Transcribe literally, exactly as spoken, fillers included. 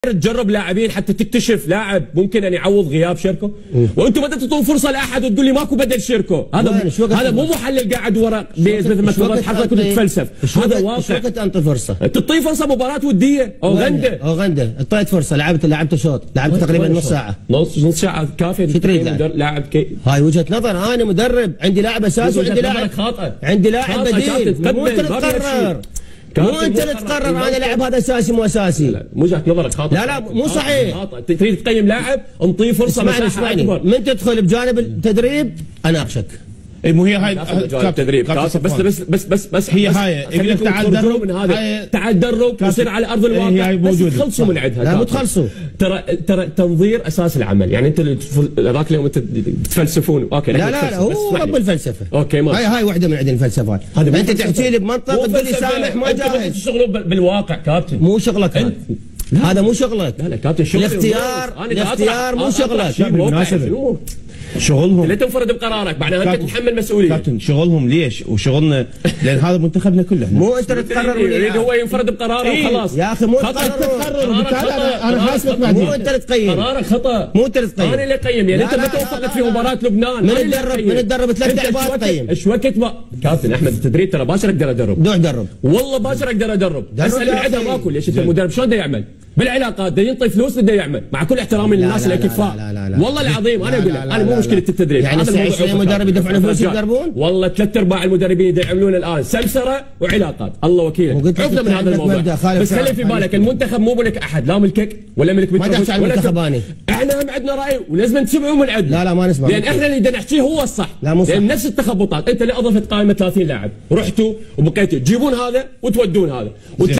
تجرب لاعبين حتى تكتشف لاعب ممكن ان يعوض غياب شيركو، وانتم بدأت تعطون فرصه لاحد وتقول لي ماكو بدل شيركو. هذا هذا مو محلل قاعد ورا بيز مثل ما تفضلت حضرتك وتتفلسف، هذا واقع. ايش وقت انطي فرصه؟ تعطيه فرصه مباراه وديه او غنده او غنده، اعطيت فرصه، لعبت لعبت شوط، لعبت تقريبا نص ساعه نص نص ساعه كافيه. شو تريد لاعب كي هاي وجهه نظر، انا مدرب عندي لاعب اساسي وعندي لاعب خاطئه، عندي لاعب بديل، مو انت اللي تقرر، مو انت اللي تقرر انا لاعب هذا اساسي مو اساسي. لا مو وجهه نظرك خاطئه. لا لا مو صحيح. تريد تقيم لاعب انطيه فرصه اسمعني اسمعني من تدخل بجانب التدريب اناقشك. اي مو هي هاي التدريب بس بس بس بس بس هي هاي يقول لك تعال درب من هذا، تعال درب وصير على ارض الواقع، بس تخلصوا من عندها. لا مو تخلصوا، ترى ترى تنظير اساس العمل، يعني انت ذاك اليوم انت تفلسفون اوكي. لا لا لا هو رب الفلسفه. اوكي ما هاي هاي وحده من عند الفلسفات. انت تحكي لي بمنطق تقول لي سامح ما جاهز. تشتغلوا بالواقع كابتن، مو شغلك هذا، هذا مو شغلك. لا لا كابتن شغل الاختيار، الاختيار مو شغلك. بالمناسبه شغلهم لا تنفرد بقرارك، معناها انت تتحمل مسؤوليه. كابتن شغلهم ليش وشغلنا؟ لان هذا منتخبنا كله. مو انت اللي تقرر، يريد هو ينفرد بقراره وخلاص. يا اخي مو تقرر، انا حاسبك بعدين. مو انت اللي تقيم، قرارك خطا، مو انت اللي تقيم. انا اللي اقيم، يعني انت ما توفقت في مباراه لبنان. من تدرب من تدرب ثلاث لعبات قيم. ايش وقت ما كابتن احمد التدريب ترى باشر اقدر ادرب. دوح درب والله باشر اقدر ادرب، اسال العدم ماكو. ليش انت المدرب شلون بده يعمل؟ بالعلاقات بده ينطي فلوس بده يعمل، مع كل احترامي للناس الاكفاء. والله العظيم انا اقول لك انا مو مشكله التدريب. يعني عشرين مدرب يدفعون فلوس يدربون؟ والله ثلاث ارباع المدربين يعملون الان سلسره وعلاقات، الله وكيلك. عقده من هذا الموضوع. بس خلي في بالك المنتخب مو ملك احد، لا ملكك ولا ملك ما تحكي عن المنتخب. اني احنا هم عندنا راي ولازم تسمعوا من عندنا. لا لا ما نسمع، لان احنا اللي بدنا نحكيه هو الصح. لا مو صح، لان نفس التخبطات. انت اللي اضفت قائمه ثلاثين لاعب، رحتوا وبقيتوا تجيبون هذا وتودون هذا.